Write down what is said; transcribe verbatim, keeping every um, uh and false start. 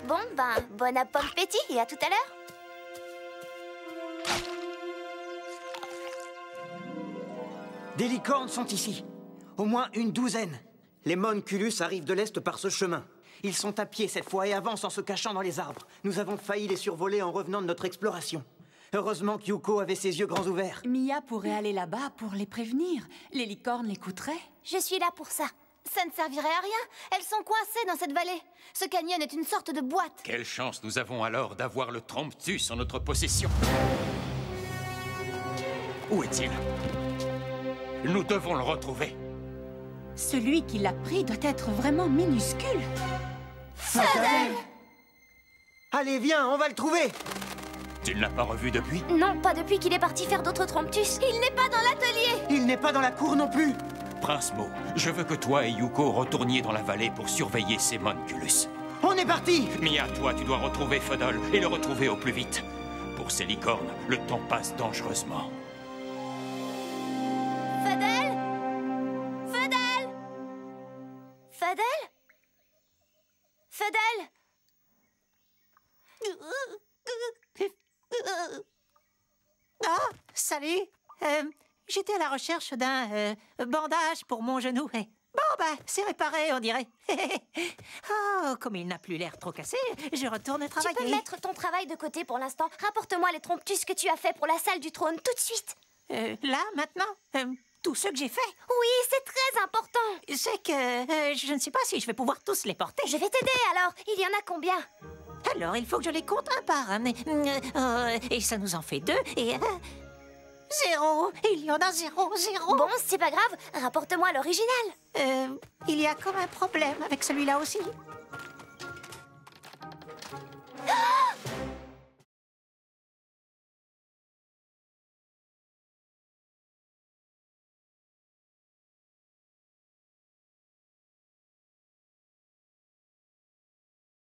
Bon, ben, bon appétit et à tout à l'heure. Des licornes sont ici. Au moins une douzaine. Les Monculus arrivent de l'Est par ce chemin. Ils sont à pied cette fois et avancent en se cachant dans les arbres. Nous avons failli les survoler en revenant de notre exploration. Heureusement qu'Yuko avait ses yeux grands ouverts. Mia pourrait aller là-bas pour les prévenir. Les licornes l'écouteraient. Je suis là pour ça. Ça ne servirait à rien. Elles sont coincées dans cette vallée. Ce canyon est une sorte de boîte. Quelle chance nous avons alors d'avoir le Tromptus en notre possession. Où est-il? Nous devons le retrouver. Celui qui l'a pris doit être vraiment minuscule. Fadel! Allez, viens, on va le trouver! Tu ne l'as pas revu depuis? Non, pas depuis qu'il est parti faire d'autres Tromptus. Il n'est pas dans l'atelier. Il n'est pas dans la cour non plus. Prince Mo, je veux que toi et Yuko retourniez dans la vallée pour surveiller ces Monculus. On est parti! Mia, toi, tu dois retrouver Fodol et le retrouver au plus vite. Pour ces licornes, le temps passe dangereusement. Fadel? Fadel? Fadel? Fadel? Ah, salut. Euh, J'étais à la recherche d'un euh, bandage pour mon genou. Et... Bon, bah, c'est réparé, on dirait. Oh, comme il n'a plus l'air trop cassé, je retourne travailler. Tu peux mettre ton travail de côté pour l'instant. Rapporte-moi les Tromptus que tu as fait pour la salle du trône tout de suite. Euh, là, maintenant euh, Tout ce que j'ai fait? Oui, c'est très important. C'est que euh, je ne sais pas si je vais pouvoir tous les porter. Je vais t'aider alors. Il y en a combien? Alors, il faut que je les compte un par un. Euh, euh, et ça nous en fait deux. Et... Euh, zéro. Il y en a zéro, zéro. Bon, c'est pas grave. Rapporte-moi l'original. Euh, il y a comme un problème avec celui-là aussi. Ah,